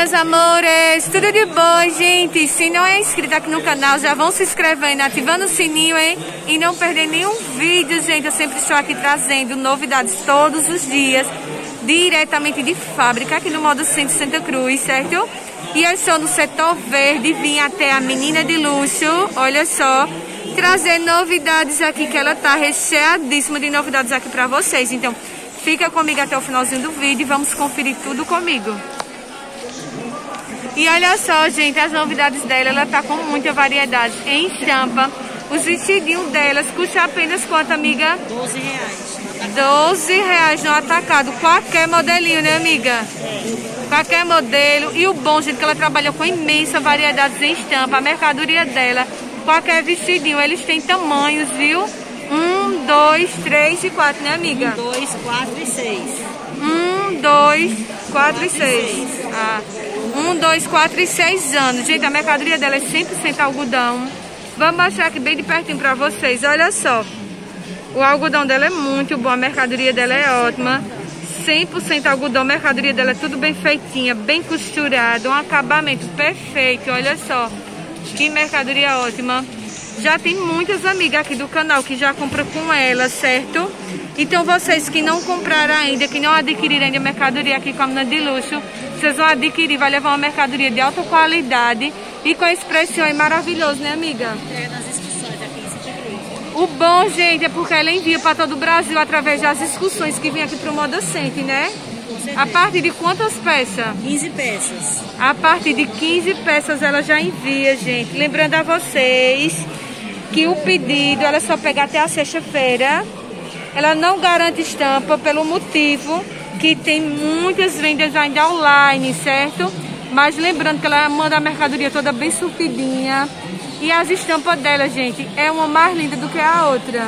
meus amores, tudo de bom, gente? Se não é inscrito aqui no canal, já vão se inscrevendo, ativando o sininho, hein? E não perder nenhum vídeo, gente. Eu sempre estou aqui trazendo novidades todos os dias, diretamente de fábrica, aqui no Moda Center Santa Cruz, certo? E eu estou no setor verde, vim até a menina de luxo, olha só, trazer novidades aqui, que ela tá recheadíssima de novidades aqui pra vocês. Então, fica comigo até o finalzinho do vídeo e vamos conferir tudo comigo. E olha só, gente, as novidades dela, ela tá com muita variedade em estampa. Os vestidinhos delas custam apenas quanto, amiga? R$12 no atacado. Qualquer modelinho, né, amiga? Qualquer modelo. E o bom, gente, que ela trabalha com imensa variedade em estampa. A mercadoria dela, qualquer vestidinho, eles têm tamanhos, viu? 1, 2, 3 e 4, né, amiga? 1, 2, 4 e 6. 1, 2, 4 e 6. 1, 2, 4 e 6 anos. Gente, a mercadoria dela é 100% algodão. Vamos mostrar aqui bem de pertinho pra vocês. Olha só. O algodão dela é muito bom. A mercadoria dela é ótima. 100% algodão. A mercadoria dela é tudo bem feitinha, bem costurada. Um acabamento perfeito. Olha só. Que mercadoria ótima. Já tem muitas amigas aqui do canal que já compram com ela, certo? Então vocês que não compraram ainda, que não adquiriram ainda mercadoria aqui com a menina de luxo, vocês vão adquirir, vai levar uma mercadoria de alta qualidade e com esse preço aí maravilhoso, né, amiga? É, nas excursões aqui em Santa Cruz. O bom, gente, é porque ela envia para todo o Brasil através das excursões que vem aqui pro Moda Center, né? A partir de quantas peças? 15 peças. A partir de 15 peças ela já envia, gente. Lembrando a vocês que o pedido ela só pega até a sexta-feira. Ela não garante estampa pelo motivo que tem muitas vendas ainda online, certo? Mas lembrando que ela manda a mercadoria toda bem surtidinha. E as estampas dela, gente, é uma mais linda do que a outra.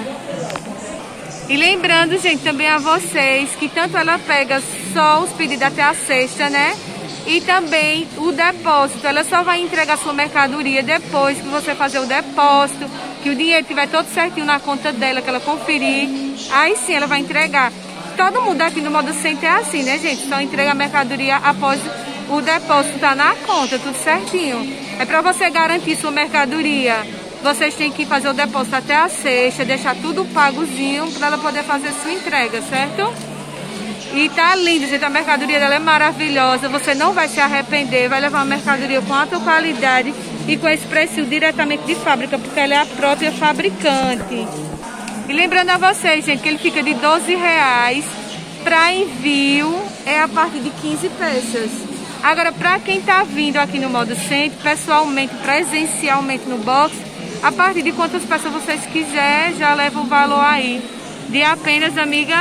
E lembrando, gente, também a vocês que tanto ela pega só os pedidos até a sexta, né? E também o depósito. Ela só vai entregar sua mercadoria depois que você fazer o depósito, que o dinheiro estiver todo certinho na conta dela, que ela conferir. Aí sim ela vai entregar. Todo mundo aqui no Moda Center é assim, né, gente? Só entrega a mercadoria após o depósito tá na conta, tudo certinho. É para você garantir sua mercadoria. Vocês têm que fazer o depósito até a sexta, deixar tudo pagozinho para ela poder fazer sua entrega, certo? E tá lindo, gente. A mercadoria dela é maravilhosa. Você não vai se arrepender. Vai levar uma mercadoria com alta qualidade e com esse preço diretamente de fábrica, porque ela é a própria fabricante. E lembrando a vocês, gente, que ele fica de R$12. Para envio é a partir de 15 peças. Agora, para quem tá vindo aqui no Moda Center, pessoalmente, presencialmente no box, a partir de quantas peças vocês quiserem, já leva o valor aí. De apenas, amiga?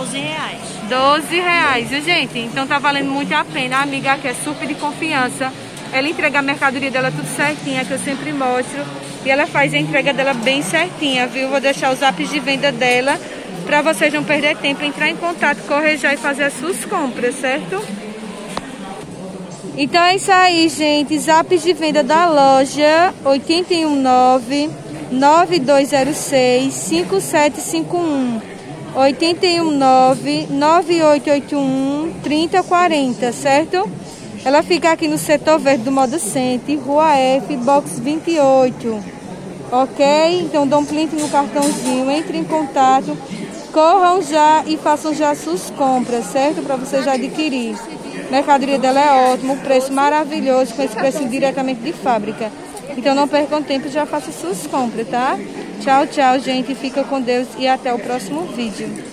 R$12, viu, gente? Então tá valendo muito a pena. A amiga aqui é super de confiança. Ela entrega a mercadoria dela tudo certinha, que eu sempre mostro. E ela faz a entrega dela bem certinha, viu? Vou deixar os zaps de venda dela pra vocês não perder tempo, entrar em contato, correjar e fazer as suas compras, certo? Então é isso aí, gente. Zaps de venda da loja 819-9206-5751. 819-9881-3040, certo? Ela fica aqui no setor verde do Moda Center, Rua F, box 28. Ok? Então dá um print no cartãozinho, entre em contato, corram já e façam já suas compras, certo? Para você já adquirir. A mercadoria dela é ótima, o preço maravilhoso, com esse preço diretamente de fábrica. Então não percam tempo e já façam suas compras, tá? Tchau, tchau, gente. Fica com Deus e até o próximo vídeo.